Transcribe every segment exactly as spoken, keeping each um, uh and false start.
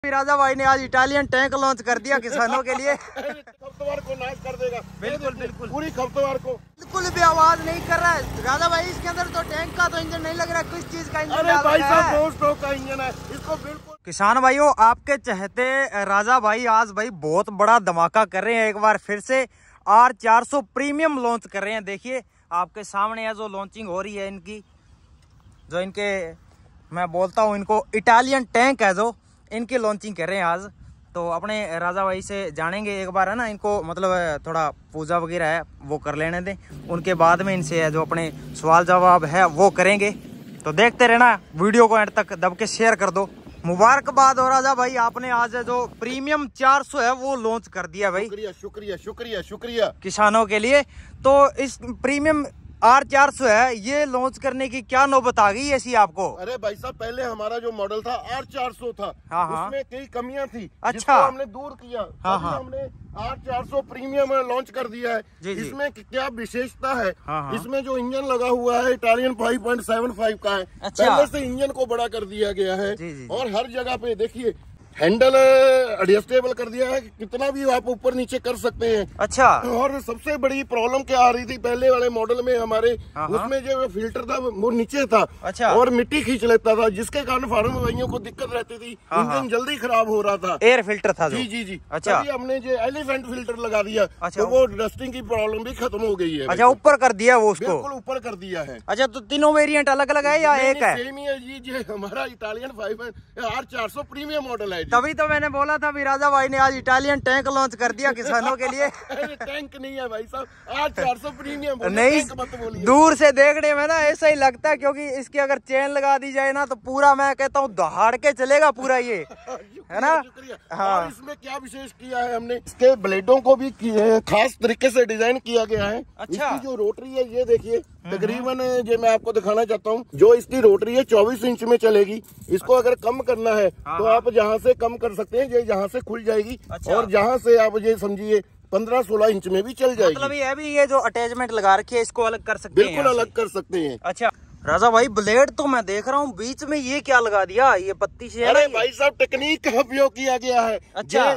राजा भाई ने आज इटालियन टैंक लॉन्च कर दिया किसानों के लिए। खपतवार को नाश कर देगा। बिल्कुल बिल्कुल पूरी खपतवार को बिल्कुल भी आवाज नहीं कर रहा है राजा भाई। इसके अंदर तो टैंक का तो इंजन नहीं लग रहा, किस चीज का इंजन अरे भाई साहब फोर स्ट्रोक का इंजन है इसको। बिल्कुल किसान भाइयों, आपके चहते राजा भाई आज भाई बहुत बड़ा धमाका कर रहे हैं। एक बार फिर से आर चार सौ प्रीमियम लॉन्च कर रहे हैं। देखिए आपके सामने है जो लॉन्चिंग हो रही है इनकी, जो इनके मैं बोलता हूँ इनको इटालियन टैंक है जो इनकी लॉन्चिंग कर रहे हैं आज। तो अपने राजा भाई से जानेंगे एक बार, है ना, इनको मतलब थोड़ा पूजा वगैरह है वो कर लेने दें, उनके बाद में इनसे जो अपने सवाल जवाब है वो करेंगे। तो देखते रहना वीडियो को एंड तक, दब के शेयर कर दो। मुबारकबाद हो राजा भाई, आपने आज जो प्रीमियम चार सौ है वो लॉन्च कर दिया भाई। शुक्रिया शुक्रिया शुक्रिया शुक्रिया किसानों के लिए। तो इस प्रीमियम आर चार सौ है ये लॉन्च करने की क्या नौबत आ गई ऐसी आपको? अरे भाई साहब पहले हमारा जो मॉडल था आर चार सौ था, हाँ हाँ। उसमें कई कमियां थी। अच्छा। जिसको हमने दूर किया। हाँ हाँ। हमने आर चार सौ प्रीमियम लॉन्च कर दिया है। जी जी। इसमें क्या विशेषता है? हाँ हाँ। इसमें जो इंजन लगा हुआ है Italian five point seven five का है। अच्छा। पहले से इंजन को बड़ा कर दिया गया है। जी जी। और हर जगह पे देखिए हैंडल एडजस्टेबल कर दिया है, कितना भी आप ऊपर नीचे कर सकते हैं। अच्छा। और सबसे बड़ी प्रॉब्लम क्या आ रही थी पहले वाले मॉडल में हमारे, हाँ। उसमें जो फिल्टर था वो नीचे था। अच्छा। और मिट्टी खींच लेता था, जिसके कारण फार्म भाइयों को दिक्कत रहती थी। हाँ। इंजन जल्दी खराब हो रहा था। एयर फिल्टर था जो। जी जी जी। अच्छा। तभी हमने जो एलिफेंट फिल्टर लगा दिया। अच्छा। तो वो डस्टिंग की प्रॉब्लम भी खत्म हो गई है। अच्छा, ऊपर कर दिया वो उसको? बिल्कुल ऊपर कर दिया है। अच्छा, तो तीनों वेरिएंट अलग अलग है या एक है? सेम ही है जी जी। हमारा इटालियन फाइव आर चार सौ प्रीमियम मॉडल है। तभी तो मैंने बोला था भी राजा भाई ने आज इटालियन टैंक लॉन्च कर दिया किसानों के लिए। टैंक नहीं है भाई साहब, आर चार सौ प्रीमियम। नहीं, दूर से देखने में ना ऐसा ही लगता है, क्योंकि इसकी अगर चेन लगा दी जाए ना तो पूरा मैं कहता हूँ दहाड़ के चलेगा पूरा ये, है ना। हाँ। और इसमें क्या विशेष किया है हमने, इसके ब्लेडों को भी खास तरीके से डिजाइन किया गया है। अच्छा। इसकी जो रोटरी है ये देखिए, तकरीबन ये मैं आपको दिखाना चाहता हूँ, जो इसकी रोटरी है चौबीस इंच में चलेगी। इसको अगर कम करना है तो आप जहाँ से कम कर सकते हैं, ये जहाँ से खुल जाएगी। अच्छा। और जहाँ से आप ये समझिए पंद्रह सोलह इंच में भी चल जाएगी। मतलब ये भी ये जो अटैचमेंट लगा रखी है इसको अलग कर सकते हैं? बिल्कुल अलग कर सकते हैं। अच्छा राजा भाई, ब्लेड तो मैं देख रहा हूँ बीच में ये क्या लगा दिया, ये पत्ती से? अरे भाई साहब टेक्निक का उपयोग किया गया है। अच्छा।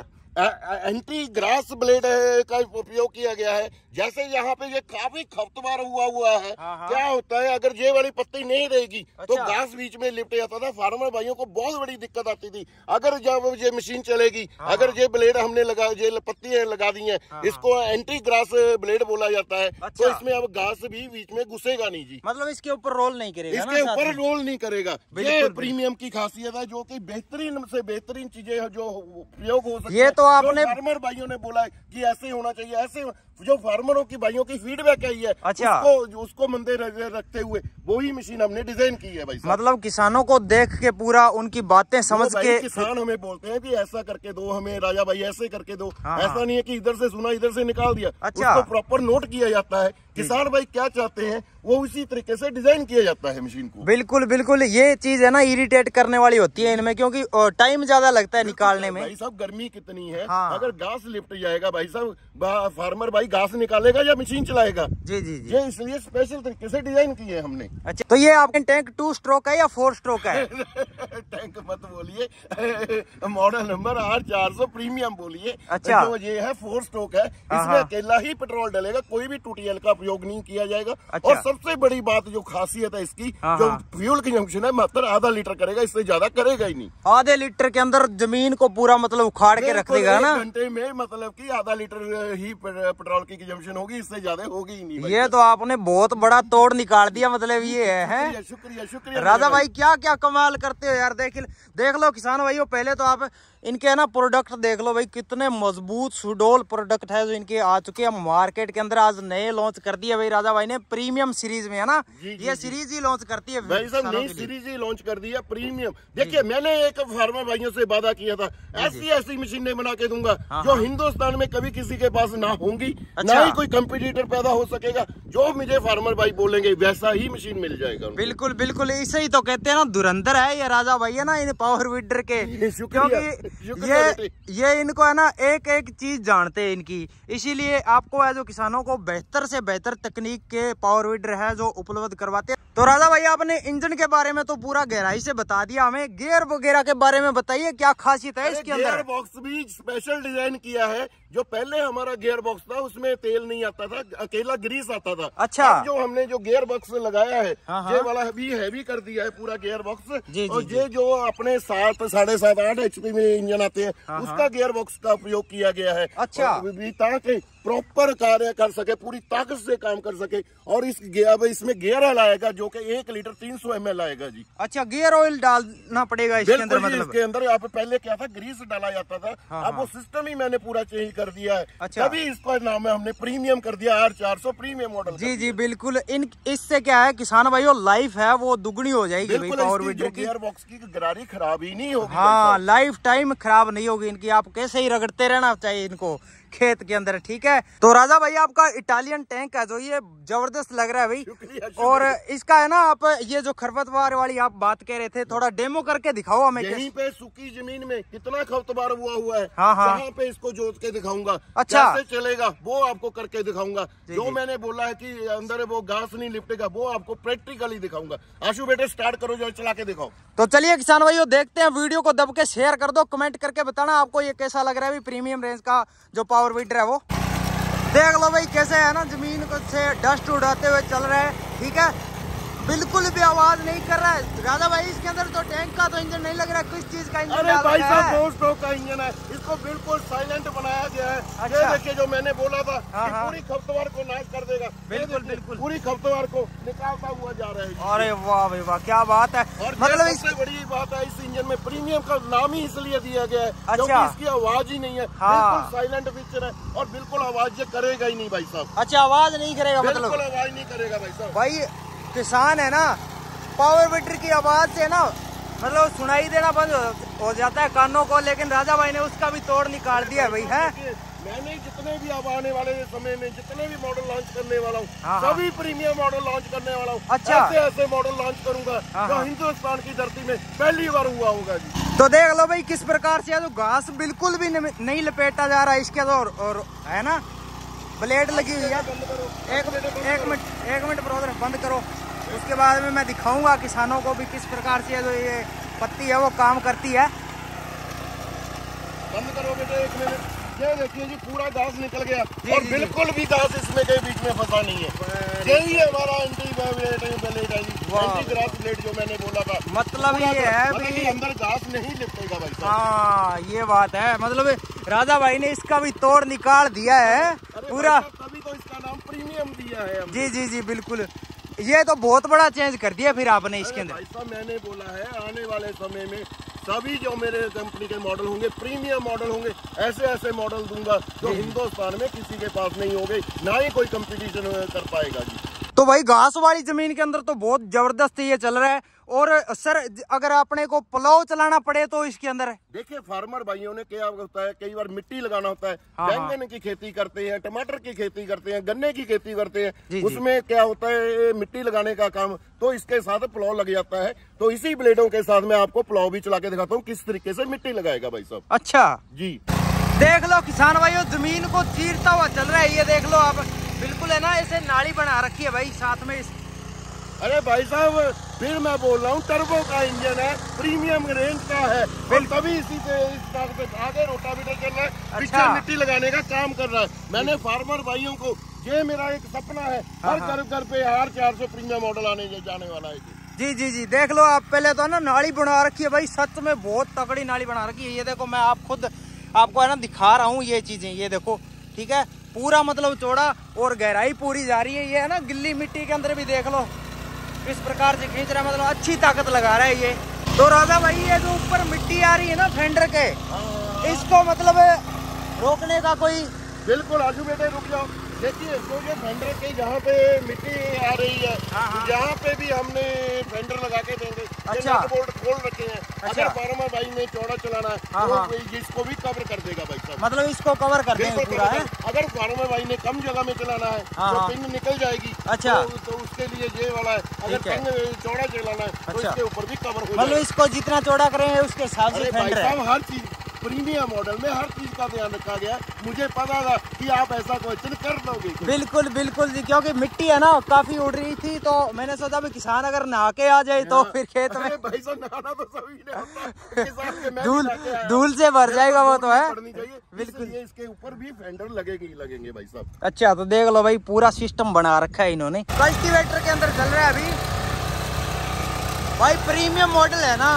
एंटी ग्रास ब्लेड का उपयोग किया गया है। जैसे यहाँ पे ये काफी खपतवार हुआ हुआ है। हाँ हाँ। क्या होता है अगर ये वाली पत्ती नहीं रहेगी। अच्छा। तो घास बीच में लिपट जाता था, फार्मर भाइयों को बहुत बड़ी दिक्कत आती थी। अगर जब ये मशीन चलेगी, हाँ। अगर ये ब्लेड हमने लगा, ये पत्ती लगा दी है, हाँ। इसको एंटी ग्रास ब्लेड बोला जाता है। अच्छा। तो इसमें अब घास भी बीच में घुसेगा नहीं जी। मतलब इसके ऊपर रोल नहीं करेगा? इसके ऊपर रोल नहीं करेगा। ये प्रीमियम की खासियत है, जो की बेहतरीन से बेहतरीन चीजें जो उपयोग हो सकती है। ये तो आपने फार्मर भाइयों ने बोला कि ऐसे होना चाहिए, ऐसे जो फार्मरों की भाइयों की फीडबैक आई है। अच्छा। उसको उसको मंदे रखते हुए वही मशीन हमने डिजाइन की है भाई साहब। मतलब किसानों को देख के पूरा उनकी बातें समझ के किसान हमें बोलते हैं कि ऐसा करके दो हमें राजा भाई, ऐसे करके दो। हाँ। ऐसा नहीं है कि इधर से सुना इधर से निकाल दिया। अच्छा। उसको प्रॉपर नोट किया जाता है, किसान भाई क्या चाहते हैं वो उसी तरीके से डिजाइन किया जाता है मशीन को। बिल्कुल बिल्कुल। ये चीज है ना इरिटेट करने वाली होती है इनमें, क्योंकि टाइम ज्यादा लगता है निकालने में। भाई साहब गर्मी कितनी है। हाँ। अगर घास लिपट जाएगा भाई साहब, फार्मर भाई घास निकालेगा या मशीन चलाएगा? जी जी जी। ये इसलिए स्पेशल तरीके से डिजाइन की है हमने। अच्छा, तो ये आपके टैंक टू स्ट्रोक है या फोर स्ट्रोक है? टैंक मत बोलिए, मॉडल नंबर आर चार सौ प्रीमियम बोलिए। अच्छा। तो ये है फोर स्ट्रोक है, इसमें अकेला ही पेट्रोल डलेगा, कोई भी टूटीएल का उपयोग नहीं किया जाएगा। अच्छा। और सबसे बड़ी बात जो खासियत है इसकी, जो फ्यूल कंजम्पशन है मात्र आधा लीटर करेगा, इससे ज्यादा करेगा ही नहीं। आधे लीटर के अंदर जमीन को पूरा मतलब उखाड़ के रख देगा ना घंटे में, मतलब कि आधा लीटर ही पेट्रोल की कंजम्पशन होगी, इससे ज्यादा होगी ही नहीं। ये तो आपने बहुत बड़ा तोड़ निकाल दिया, मतलब ये है। शुक्रिया शुक्रिया शुक्रिया राजा भाई, क्या क्या कमाल करते हो यार। देख देख लो किसान भाइयों, पहले तो आप इनके है ना प्रोडक्ट देख लो भाई, कितने मजबूत सुडोल प्रोडक्ट है जो इनके आ चुके हैं मार्केट के अंदर। आज नए लॉन्च कर दिए भाई राजा भाई ने प्रीमियम सीरीज में, है ना। जी, जी, ये सीरीज ही लॉन्च करती है भाई साहब, नई सीरीज ही लॉन्च कर दिया प्रीमियम। देखिए मैंने एक फार्मर भाइयों से वादा किया था, ऐसी ऐसी मशीनें बना के दूंगा जो हिंदुस्तान में कभी किसी के पास ना होंगी। अच्छा। ना ही कोई कंपटीटर पैदा हो सकेगा। जो मुझे फार्मर भाई बोलेंगे वैसा ही मशीन मिल जाएगा। बिल्कुल बिल्कुल, इसे ही तो कहते हैं ना धुरंधर है ये राजा भाई, है ना, इन पावर विडर के। क्योंकि ये ये इनको है ना एक एक चीज जानते हैं इनकी, इसीलिए आपको है जो किसानों को बेहतर से बेहतर तकनीक के पावर विडर है जो उपलब्ध करवाते हैं। तो राजा भाई आपने इंजन के बारे में तो पूरा गहराई से बता दिया, हमें गियर वगैरह के बारे में बताइए, क्या खासियत है इसके अंदर? गियर बॉक्स भी स्पेशल डिजाइन किया है। जो पहले हमारा गियर बॉक्स था उसमें तेल नहीं आता था, अकेला ग्रीस आता था। अच्छा। अब जो हमने जो गियर बॉक्स लगाया है, ये वाला भी हैवी कर दिया है पूरा गियर बॉक्स। और ये जो अपने सात साढ़े सात आठ एचपी में इंजन आते हैं, उसका गियर बॉक्स का उपयोग किया गया है। अच्छा। ताकि प्रॉपर कार्य कर सके, पूरी ताकत से काम कर सके। और इस गियर इसमें गियर ऑयल आएगा जो कि एक लीटर तीन सौ एम एल आएगा जी। अच्छा, गियर ऑयल डालना पड़ेगा इसके अंदर? मतलब इसके अंदर यहाँ पे पहले क्या था, ग्रीस डाला जाता था। हाँ, अब वो सिस्टम ही मैंने पूरा चेंज कर दिया है। अच्छा। तभी इसका नाम है हमने प्रीमियम कर दिया, आर चार सौ प्रीमियम मॉडल। जी जी बिल्कुल। इन इससे क्या है किसान भाइयों, लाइफ है वो दुगनी हो जाएगी भाई पावर विडर की। गियर बॉक्स की गरारी खराब ही नहीं होगी। हाँ, लाइफ टाइम खराब नहीं होगी इनकी, आप कैसे ही रगड़ते रहना चाहिए इनको खेत के अंदर। ठीक है, तो राजा भाई आपका इटालियन टैंक है जो ये जबरदस्त लग रहा है भाई। शुक्रिया, शुक्रिया। और इसका है ना, आप ये जो खरपतवार वाली आप बात कह रहे थे, थोड़ा डेमो करके दिखाओ हमें। यहीं पे सूखी जमीन में कितना खरपतवार हुआ हुआ है, हाँ हाँ। यहाँ पे इसको जोत के दिखाऊंगा। अच्छा। कैसे चलेगा वो आपको करके दिखाऊंगा। जो मैंने बोला है कि अंदर वो घास नहीं लिपटेगा, वो आपको प्रैक्टिकली दिखाऊंगा। आशु बेटे स्टार्ट करो, जो चला के दिखाओ। तो चलिए किसान भाइयों देखते हैं, वीडियो को दब के शेयर कर दो, कमेंट करके बताना आपको ये कैसा लग रहा है प्रीमियम रेंज का जो पावर विडर है वो। देख लो भाई कैसे है ना, जमीन को से डस्ट उड़ाते हुए चल रहा है। ठीक है, बिल्कुल भी आवाज नहीं कर रहा है। राजा भाई इसके अंदर तो टैंक का तो इंजन नहीं लग रहा है, किस चीज का इंजन? अरे भाई साहब, दो स्ट्रोक का इंजन है, इसको बिल्कुल साइलेंट बनाया गया है। अच्छा। ये देखिए जो मैंने बोला था कि पूरी खरपतवार को नाश कर देगा। बिल्कुल बिल्कुल, पूरी खरपतवार को निकालता हुआ जा रहा है। अरे वाह भाई वाह, क्या बात है। और मतलब सबसे बड़ी बात है, इस इंजन में प्रीमियम का नाम ही इसलिए दिया गया है क्योंकि इसकी आवाज ही नहीं है। बिल्कुल साइलेंट फीचर है और बिल्कुल आवाज ये करेगा ही नहीं भाई साहब। अच्छा, आवाज नहीं करेगा? मतलब बिल्कुल आवाज नहीं करेगा भाई साहब। भाई किसान है ना, पावर विडर की आवाज से ना मतलब सुनाई देना बंद हो जाता है कानों को, लेकिन राजा भाई ने उसका भी तोड़ निकाल दिया भाई है। मैंने जितने भी अब आने वाले समय में जितने भी मॉडल लॉन्च करने वाला हूँ, सभी प्रीमियम मॉडल लॉन्च करने वाला हूँ। अच्छा। ऐसे ऐसे मॉडल लॉन्च करूंगा जो हिंदुस्तान की धरती में पहली बार हुआ होगा जी। तो देख लो भाई किस प्रकार से तो घास बिल्कुल भी नहीं लपेटा जा रहा है इसके अंदर, और है ना ब्लेड लगी हुई है। एक एक मिनट एक मिनट ब्रदर बंद करो, उसके बाद में मैं दिखाऊंगा किसानों को भी किस प्रकार से जो ये पत्ती है वो काम करती है। बंद करो बेटे एक मिनट। ये देखिए जी, पूरा घास निकल गया और बिल्कुल भी घास इसमें के बीच में फंसा नहीं है। यही हमारा एंटी ब्लेड है जी, एंटी ग्रास ब्लेड जो मैंने बोला था। मतलब ये है मतलब कि अंदर घास नहीं लिपटेगा भाई साहब। हाँ, ये बात है। मतलब राजा भाई ने इसका भी तोड़ निकाल दिया है पूरा, तभी तो इसका नाम प्रीमियम दिया है। जी जी जी बिल्कुल, ये तो बहुत बड़ा चेंज कर दिया फिर आपने इसके अंदर। भाई साहब मैंने बोला है आने वाले समय में सभी जो मेरे कंपनी के मॉडल होंगे प्रीमियम मॉडल होंगे, ऐसे ऐसे मॉडल दूंगा जो हिंदुस्तान में किसी के पास नहीं होंगे, ना ही कोई कंपटीशन कर पाएगा जी। तो भाई घास वाली जमीन के अंदर तो बहुत जबरदस्त ये चल रहा है। और सर अगर अपने को प्लाव चलाना पड़े तो इसके अंदर देखिए, फार्मर भाइयों ने क्या होता है, कई बार मिट्टी लगाना होता है। बैंगन की खेती करते हैं, टमाटर की खेती करते हैं, गन्ने की खेती करते हैं, उसमें क्या होता है मिट्टी लगाने का काम, तो इसके साथ प्लाव लग जाता है। तो इसी ब्लेडों के साथ मैं आपको प्लाव भी चला के दिखाता हूँ किस तरीके से मिट्टी लगाएगा भाई साहब। अच्छा जी, देख लो किसान भाइयों, जमीन को चीरता हुआ चल रहा है। ये देख लो आप, बिल्कुल है ना, ऐसे नाली बना रखी है भाई साथ में। अरे भाई साहब फिर मैं बोल रहा हूँ, टर्बो का इंजन है, प्रीमियम रेंज का है, और तभी इसी से इस आगे रोटावेटर चल रहा है। अच्छा। पीछे मिट्टी लगाने का काम कर रहा है। मैंने फार्मर भाइयों को, ये मेरा एक सपना है, हर घर घर पे आर चार सौ प्रीमियम मॉडल आने जाने वाला है जी जी जी। देख लो आप, पहले तो ना नाली बना रखी है भाई, सच में बहुत तगड़ी नाली बना रखी है। ये देखो मैं आप खुद आपको है ना दिखा रहा हूँ ये चीजें, ये देखो ठीक है, पूरा मतलब चौड़ा और गहराई पूरी जा रही है। ये है ना गिल्ली मिट्टी के अंदर भी देख लो इस प्रकार से खींच रहा है, मतलब अच्छी ताकत लगा रहा है ये। तो राजा भाई ये जो ऊपर मिट्टी आ रही है ना फेंडर के, इसको मतलब रोकने का कोई? बिल्कुल आजू बेटे रुक जाओ, देखिए तो ये फेंडर के जहाँ पे मिट्टी आ रही है, यहाँ पे भी हमने फेंडर लगा के देंगे। अच्छा, बोल्ट खोल रखे हैं। अच्छा। अगर फार्मर भाई ने चौड़ा चलाना है तो इसको भी कवर कर देगा भाई साहब। मतलब इसको कवर कर देंगे पूरा है। अगर फार्मर भाई ने कम जगह में चलाना है तो पिन निकल जाएगी। अच्छा, तो, तो उसके लिए ये वाला है। अगर पिन चौड़ा चलाना है तो इसके ऊपर भी कवर हो जाएगा। मतलब इसको जितना चौड़ा करेंगे उसके हिसाब से फेंडर है। हर चीज प्रीमियम मॉडल में हर चीज का ध्यान रखा गया। मुझे पता था कि आप ऐसा क्वेश्चन कर दोगे। बिल्कुल बिल्कुल जी, क्योंकि मिट्टी है ना काफी उड़ रही थी, तो मैंने सोचा भी किसान अगर नहा के आ जाए तो फिर खेत में भाई साहब नहाना तो सभी ने होता, धूल धूल से भर जाएगा वो तो है। बिल्कुल ये इसके ऊपर भी फेंडर लगेंगे ही लगेंगे भाई साहब। अच्छा तो देख लो भाई, पूरा सिस्टम बना रखा है इन्होंने। कल्टीवेटर के अंदर चल रहा है अभी भाई, प्रीमियम मॉडल है ना,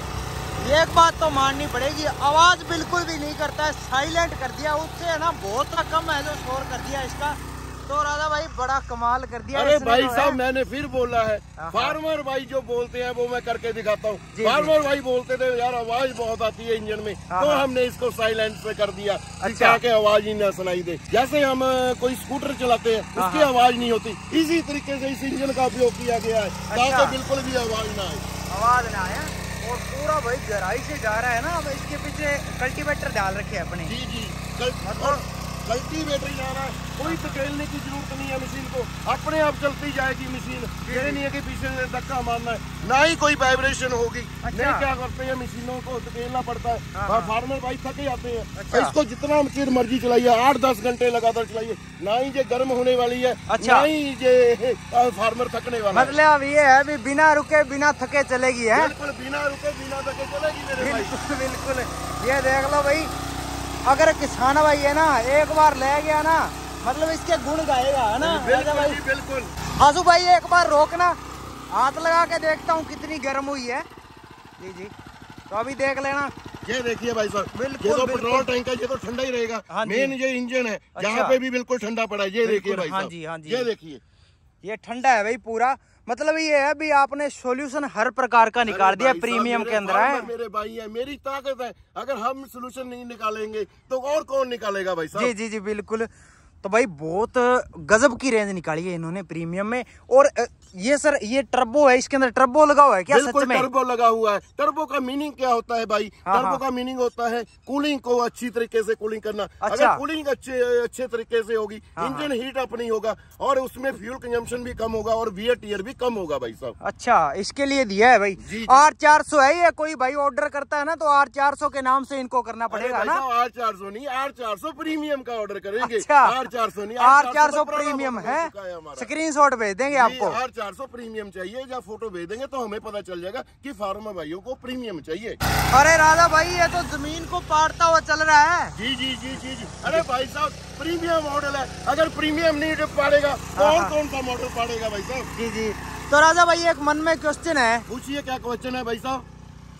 एक बात तो माननी पड़ेगी, आवाज बिल्कुल भी नहीं करता है, साइलेंट कर दिया उससे है ना, बहुत कम है जो शोर कर दिया इसका। तो राजा भाई बड़ा कमाल कर दिया। अरे भाई साहब मैंने फिर बोला है, फार्मर भाई जो बोलते हैं वो मैं करके दिखाता हूँ। फार्मर भाई बोलते थे यार आवाज बहुत आती है इंजन में, तो हमने इसको साइलेंट पे कर दिया अच्छा के आवाज ही ना सुनाई दे। जैसे हम कोई स्कूटर चलाते हैं उसकी आवाज नहीं होती, इसी तरीके से इस इंजन का उपयोग किया गया है ताकि बिल्कुल भी आवाज ना आए। आवाज ना आए और पूरा भाई गहराई से जा रहा है ना। अब इसके पीछे कल्टीवेटर डाल रखे हैं अपने। जी जी मतलब कल्टीवेटर जाना है, कोई धकेलने की जरूरत नहीं है मशीन को, अपने आप चलती जाएगी मशीन। ये नहीं है कि पीछे से धक्का मारना है, ना ही कोई वाइब्रेशन होगी। अच्छा। नहीं क्या करते हैं मशीनों को धकेलना पड़ता है, हाँ फार्मर भाई थके जाते हैं। अच्छा। इसको जितना चिर मर्जी चलाइए, आठ दस घंटे लगातार चलाइए, ना ही ये गर्म होने वाली है। अच्छा। ना ही ये फार्मर थकने वाला। मतलब ये है भी बिना रुके बिना थके चलेगी है। बिल्कुल बिना रुके बिना थके चलेगी मेरे भाई। बिल्कुल ये देख लो भाई, अगर किसान भाई है ना एक बार ले गया ना, मतलब इसके गुण गाएगा है ना। बिल्कुल भाई बिल्कुल। आजू भाई एक बार रोकना, हाथ लगा के देखता हूँ कितनी गर्म हुई है। जी जी तो अभी देख लेना। ये देखिए भाई साहब, ये तो पेट्रोल टैंक है, ये तो ठंडा ही रहेगा। हाँ मेन ये इंजन है, अच्छा। यहाँ पे भी बिल्कुल ठंडा पड़ा है। ये देखिए भाई साहब, हाँ जी, हाँ जी। ये देखिए ये ठंडा है भाई पूरा। मतलब ये है भी आपने सॉल्यूशन हर प्रकार का निकाल दिया प्रीमियम के अंदर है। मेरे भाई है, मेरी ताकत है, अगर हम सॉल्यूशन नहीं निकालेंगे तो और कौन निकालेगा भाई साहब। जी जी जी बिल्कुल। तो भाई बहुत गजब की रेंज निकाली है इन्होंने प्रीमियम में। और ये सर ये टर्बो है, इसके अंदर टर्बो लगा हुआ है क्या? बिल्कुल टर्बो लगा हुआ है। टर्बो का मीनिंग क्या होता है भाई? हाँ, टर्बो हाँ। का मीनिंग होता है कूलिंग को अच्छी तरीके से कूलिंग करना। अच्छा। अगर कूलिंग अच्छे अच्छे तरीके से होगी, हाँ, इंजन हीट अप नहीं होगा और उसमें फ्यूल कंजम्पशन भी कम होगा और वियर टियर भी कम होगा भाई साहब। अच्छा इसके लिए दिया है भाई। आर चार सौ है ये, कोई भाई ऑर्डर करता है ना तो आर चार सौ के नाम से इनको करना पड़ेगा ना। आर चार सौ नहीं, आर चार सौ प्रीमियम का ऑर्डर करेंगे। आर चार सौ नहीं, आर चार सौ प्रीमियम है। स्क्रीनशॉट भेज देंगे आपको। आर चार सौ प्रीमियम चाहिए या फोटो भेज देंगे तो हमें पता चल जाएगा कि फार्मर भाइयों को प्रीमियम चाहिए। अरे राजा भाई ये तो जमीन को पाड़ता हुआ चल रहा है। जी जी जी जी जी। अरे भाई साहब प्रीमियम मॉडल है, अगर प्रीमियम नहीं पाड़ेगा तो और कौन सा मॉडल पाड़ेगा भाई साहब। जी जी। तो राजा भाई एक मन में क्वेश्चन है। पूछिए क्या क्वेश्चन है भाई साहब?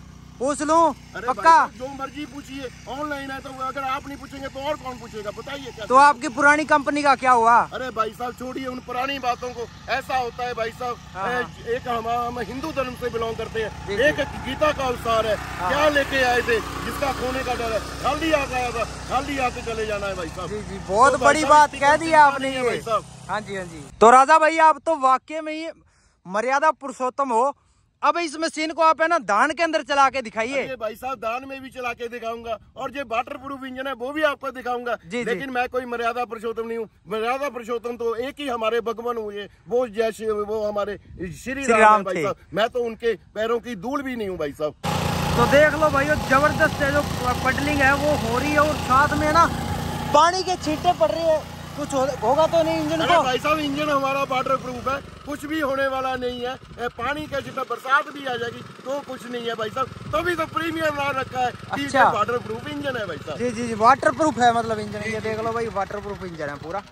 पूछ लूं? पक्का? जो मर्जी पूछिए, ऑनलाइन है तो अगर आप नहीं पूछेंगे तो और कौन पूछेगा, बताइए क्या। तो आपकी पुरानी कंपनी का क्या हुआ? अरे भाई साहब छोड़िए उन पुरानी बातों को। ऐसा होता है भाई साहब, एक हम हम हिंदू धर्म से बिलोंग करते हैं, एक गीता का अवतार है, क्या लेके आए थे जिसका खोने का डर है, खाली आ गया था, खाली आके चले जाना है भाई साहब। जी जी बहुत बड़ी बात कह दी आपने भाई साहब। हाँ जी हाँ जी। तो राजा भाई आप तो वाकई में ही मर्यादा पुरुषोत्तम हो। अब इस मशीन को आप है ना दान के अंदर चला के दिखाइए। भाई साहब दान में भी चला के दिखाऊंगा और जो वाटर प्रूफ इंजन है वो भी आपको दिखाऊंगा। जी, लेकिन जी। मैं कोई मर्यादा पुरुषोत्तम नहीं हूँ। मर्यादा पुरुषोत्तम तो एक ही हमारे भगवान हुए, वो जैसे वो हमारे श्री राम भाई साहब। मैं तो उनके पैरों की धूल भी नहीं हूँ भाई साहब। तो देख लो भाई जबरदस्त है जो पडलिंग है वो हो रही है और साथ में ना पानी के छींटे पड़ रही है। कुछ हो, होगा तो नहीं इंजन को? भाई साहब इंजन हमारा वाटर प्रूफ है, कुछ भी होने वाला नहीं है। पानी का जितना बरसात भी आ जाएगी तो कुछ नहीं है भाई साहब। तभी तो प्रीमियम नाम रखा है। अच्छा वाटर प्रूफ इंजन है भाई साहब। जी जी जी वाटर प्रूफ है मतलब इंजन। ये देख लो भाई वाटर प्रूफ इंजन है पूरा।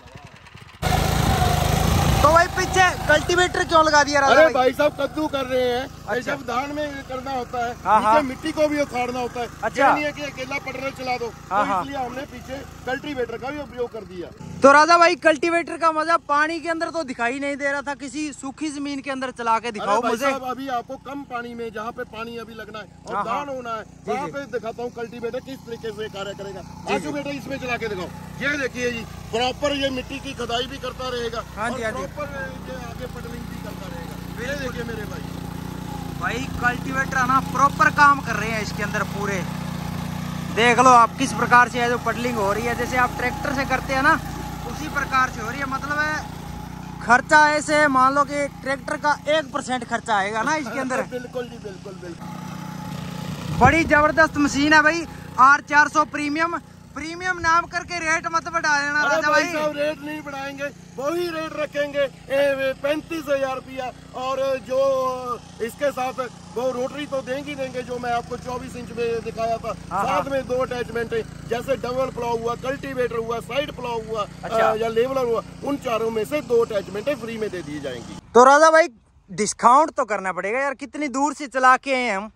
तो भाई पीछे कल्टीवेटर क्यों लगा दिया? अरे भाई साहब कद्दू कर रहे हैं। अच्छा। जब धान में करना होता है, हाँ हाँ। मिट्टी को भी उखाड़ना होता है। अच्छा नहीं है कि अकेला पटरा चला दो। हाँ तो इसलिए हमने पीछे कल्टीवेटर का भी उपयोग कर दिया। तो राजा भाई कल्टीवेटर का मजा पानी के अंदर तो दिखाई नहीं दे रहा था, किसी सूखी जमीन के अंदर चला के दिखाओ मुझे। अभी आपको कम पानी में जहाँ पे पानी अभी लगना है और धान होना है वहाँ पे दिखाता हूँ कल्टीवेटर किस तरीके से कार्य करेगा। आजू बेटा इसमें चला के दिखाओ। ये देखिए जी प्रॉपर ये मिट्टी की खुदाई भी करता रहेगा। हाँ जी, प्रॉपर ये आगे पटलिंग भी करता रहेगा। ये देखिए मेरे भाई भाई कल्टीवेटर ना प्रॉपर काम कर रहे हैं इसके अंदर पूरे। देख लो आप किस प्रकार से है जो पडलिंग हो रही है, जैसे आप ट्रैक्टर से करते हैं ना उसी प्रकार से हो रही है। मतलब है खर्चा ऐसे मान लो कि ट्रैक्टर का एक परसेंट खर्चा आएगा ना इसके अंदर। बिल्कुल जी बिल्कुल बिल्कुल। बड़ी जबरदस्त मशीन है भाई। आर चार सौ प्रीमियम प्रीमियम नाम करके रेट मत बढ़ा देना राजा भाई। साहब रेट नहीं बढ़ाएंगे, वही रेट रखेंगे पैंतीस हजार रुपया। और जो इसके साथ वो रोटरी तो देंगे देंगे जो मैं आपको चौबीस इंच में दिखाया था, साथ में दो अटैचमेंट है, जैसे डबल प्लाव हुआ, कल्टीवेटर हुआ, साइड प्लाव हुआ, अच्छा। या लेवलर हुआ, उन चारों में से दो अटैचमेंट फ्री में दे दी जाएंगी। तो राजा भाई डिस्काउंट तो करना पड़ेगा यार, कितनी दूर से चला के हैं हम।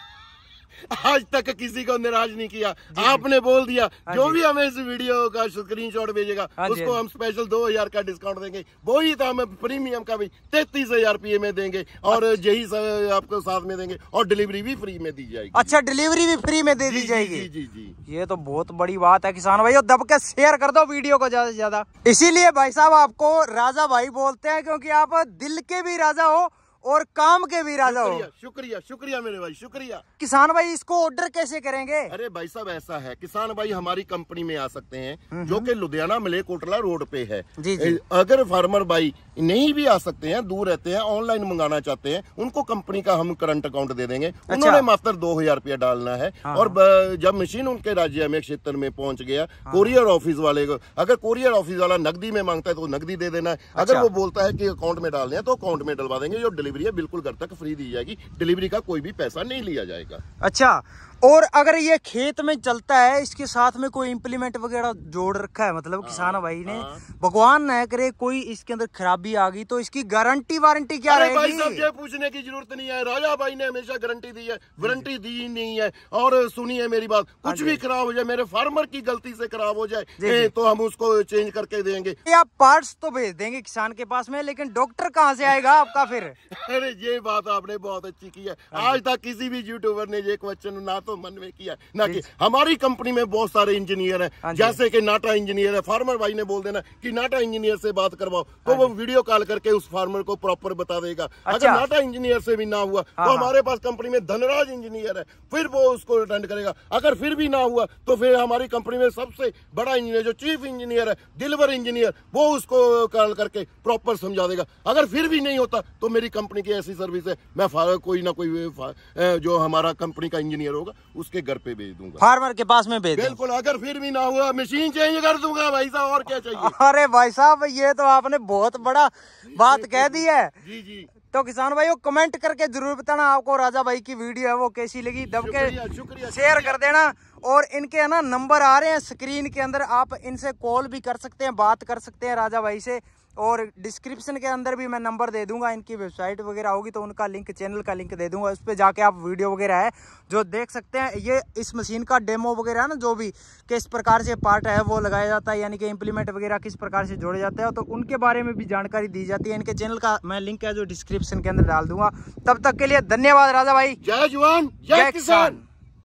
आज तक किसी को निराश नहीं किया, आपने बोल दिया। जो भी हमें इस वीडियो का स्क्रीनशॉट भेजेगा उसको हम स्पेशल दो हजार का डिस्काउंट देंगे। वही तो हमें प्रीमियम का भी तैतीस हजार रुपये में देंगे और यही आपको साथ में देंगे और डिलीवरी भी फ्री में दी जाएगी। अच्छा डिलीवरी भी फ्री में दे दी जाएगी। जी जी जी ये तो बहुत बड़ी बात है किसान भाई, दब के शेयर कर दो वीडियो को ज्यादा से ज्यादा। इसीलिए भाई साहब आपको राजा भाई बोलते हैं, क्योंकि आप दिल के भी राजा हो और काम के भी राजा हो। शुक्रिया शुक्रिया मेरे भाई, शुक्रिया। किसान भाई इसको ऑर्डर कैसे करेंगे? अरे भाई साहब ऐसा है, किसान भाई हमारी कंपनी में आ सकते हैं जो कि लुधियाना मलेरकोटला रोड पे है। जी जी। अगर फार्मर भाई नहीं भी आ सकते हैं, दूर रहते हैं, ऑनलाइन मंगाना चाहते हैं, उनको कंपनी का हम करंट अकाउंट दे देंगे। अच्छा। उन्होंने मात्र दो हजार रुपया डालना है। हाँ। और जब मशीन उनके राज्य में क्षेत्र में पहुंच गया, हाँ। कोरियर ऑफिस वाले को, अगर कोरियर ऑफिस वाला नकदी में मांगता है तो नकदी दे देना है। अच्छा। अगर वो बोलता है कि अकाउंट में डालने हैं तो अकाउंट में डलवा देंगे। जो डिलीवरी है बिल्कुल घर तक फ्री दी जाएगी, डिलीवरी का कोई भी पैसा नहीं लिया जाएगा। अच्छा, और अगर ये खेत में चलता है, इसके साथ में कोई इम्प्लीमेंट वगैरह जोड़ रखा है, मतलब किसान भाई ने, भगवान न करे कोई इसके अंदर खराबी आ गई तो इसकी गारंटी वारंटी क्या रहेगी? भाई साहब ये पूछने की जरूरत नहीं है, राजा भाई ने हमेशा गारंटी दी है, वारंटी दी नहीं है। और सुनिए मेरी बात, कुछ भी खराब हो जाए, मेरे फार्मर की गलती से खराब हो जाए तो हम उसको चेंज करके देंगे। आप पार्ट्स तो भेज देंगे किसान के पास में, लेकिन डॉक्टर कहाँ से आएगा आपका फिर? अरे ये बात आपने बहुत अच्छी की है। आज तक किसी भी यूट्यूबर ने ये क्वेश्चन ना तो मन में किया ना कि हमारी कंपनी में बहुत सारे इंजीनियर हैं, जैसे कि नाटा इंजीनियर है। फार्मर भाई ने बोल देना कि नाटा इंजीनियर से बात करवाओ तो वो वीडियो कॉल करके उस फार्मर को प्रॉपर बता देगा। अच्छा। अगर नाटा इंजीनियर से भी ना हुआ तो हमारे पास कंपनी में धनराज इंजीनियर है, फिर वो उसको अटेंड करेगा। अगर फिर भी ना हुआ तो फिर हमारी कंपनी में सबसे बड़ा इंजीनियर जो चीफ इंजीनियर है, दिलवर इंजीनियर, वो उसको कॉल करके प्रॉपर समझा देगा। अगर फिर भी नहीं होता तो मेरी कंपनी की ऐसी सर्विस है, मैं कोई ना कोई जो हमारा कंपनी का इंजीनियर होगा उसके घर पे भेज दूंगा, फार्मर के पास में भेज। बिल्कुल, अगर फिर भी ना हुआ मशीन चेंज कर दूंगा भाई साहब, और क्या चाहिए। अरे भाई साहब ये तो आपने बहुत बड़ा बात कह दी है। जी जी। तो किसान भाई वो कमेंट करके जरूर बताना आपको राजा भाई की वीडियो है वो कैसी लगी, दब के शेयर कर देना। और इनके है ना नंबर आ रहे हैं स्क्रीन के अंदर, आप इनसे कॉल भी कर सकते हैं, बात कर सकते हैं राजा भाई से। और डिस्क्रिप्शन के अंदर भी मैं नंबर दे दूंगा, इनकी वेबसाइट वगैरह होगी तो उनका लिंक, चैनल का लिंक दे दूंगा, उस पर जाके आप वीडियो वगैरह है जो देख सकते हैं। ये इस मशीन का डेमो वगैरह है ना, जो भी किस प्रकार से पार्ट है वो लगाया जाता है, यानी कि इम्प्लीमेंट वगैरह किस प्रकार से जोड़े जाते हैं, तो उनके बारे में भी जानकारी दी जाती है। इनके चैनल का मैं लिंक है जो डिस्क्रिप्शन के अंदर डाल दूंगा। तब तक के लिए धन्यवाद राजा भाई। जय जवान जय किसान।